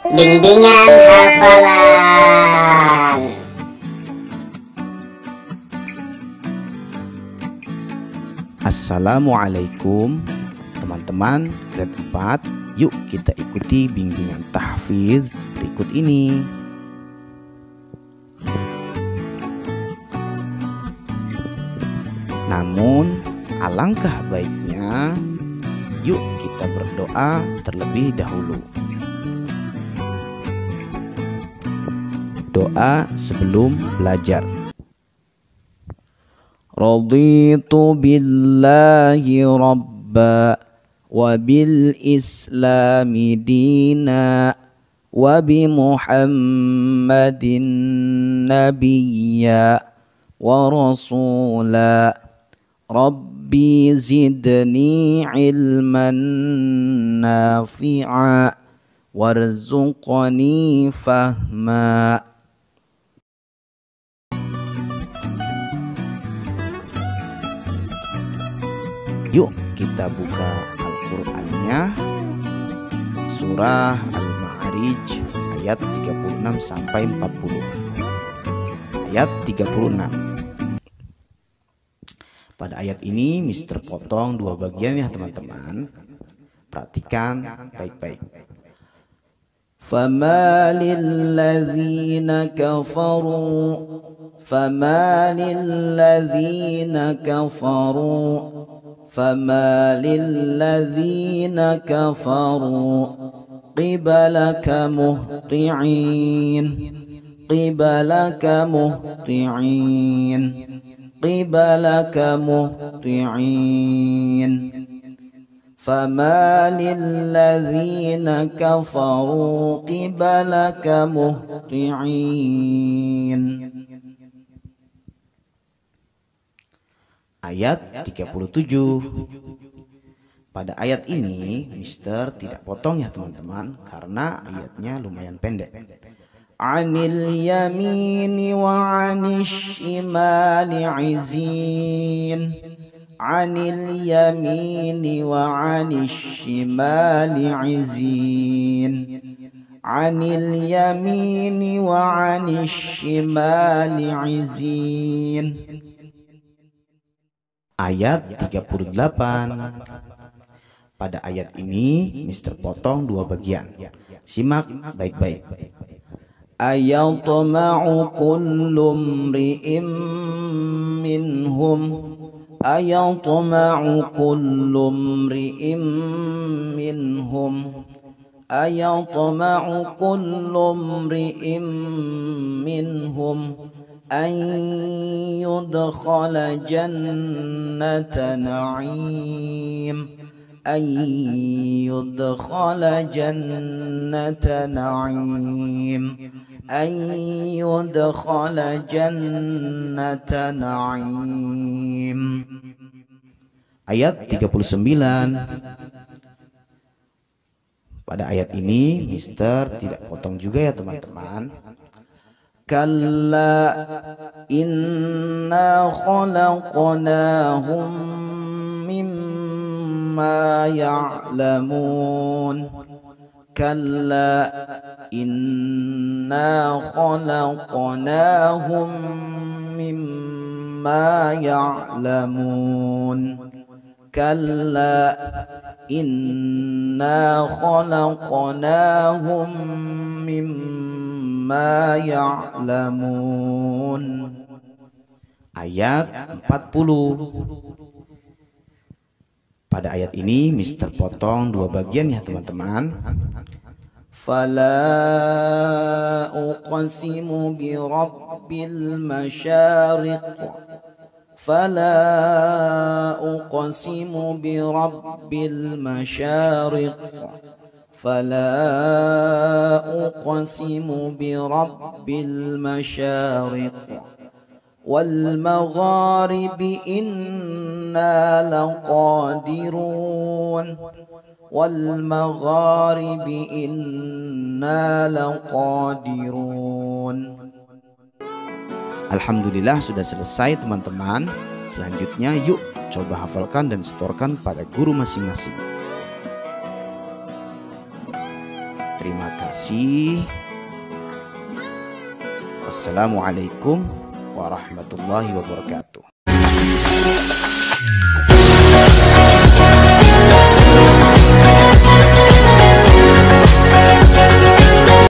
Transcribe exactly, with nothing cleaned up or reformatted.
Bimbingan hafalan. Assalamualaikum teman-teman grade empat. Yuk kita ikuti bimbingan tahfiz berikut ini. Namun alangkah baiknya yuk kita berdoa terlebih dahulu. Doa sebelum belajar. Raditu billahi rabba wa bil islami dina wa bi muhammadin nabiyya wa rasula. Rabbi zidni ilman nafi'a warzuqni fahma. Yuk kita buka Al-Qur'annya, surah Al-Ma'arij ayat tiga puluh enam sampai empat puluh. Ayat tiga puluh enam. Pada ayat ini Mister potong dua bagian ya teman-teman. Perhatikan baik-baik. Fama lilladzina kafaru Fama lilladzina kafaru Fama lilladzina kafaru qibalaka muhti'in Qibalaka muhti'in Qibalaka muhti'in Fama lilladzina kafaru qibalaka muhti'in. Ayat tiga puluh tujuh. Pada ayat ini Mister tidak potong ya teman-teman, karena ayatnya lumayan pendek. Anil yamini wa anish shimali izin Anil yamini wa anish shimali izin Anil yamini wa anish shimali izin. Ayat tiga puluh delapan. Pada ayat ini Mister potong dua bagian. Simak baik-baik. Ayatma'u kullu mri'im minhum Ayatma'u kullu mri'im minhum Ayatma'u kullu mri'im minhum an yudkhala jannata na'im an yudkhala jannata na'im an yudkhala jannata na'im. Ayat tiga puluh sembilan. Pada ayat ini Mister tidak potong juga ya teman-teman. Kalla inna khalaqnahum mimma ya'lamun Kalla inna khalaqnahum mimma ya'lamun Kalla inna khalaqnahum mimma ya'lamun. Ayat empat puluh. Pada ayat ini Mister potong dua bagian ya teman-teman. Fala uqsimu bi rabbil masyariq Fala uqsimu bi rabbil masyariq Fala uqsimu bi rabbil masyariq wal magharibi inna laqadirun wal magharibi inna laqadirun. Alhamdulillah sudah selesai teman-teman. Selanjutnya yuk coba hafalkan dan setorkan pada guru masing-masing. Terima kasih. Wassalamualaikum warahmatullahi wabarakatuh.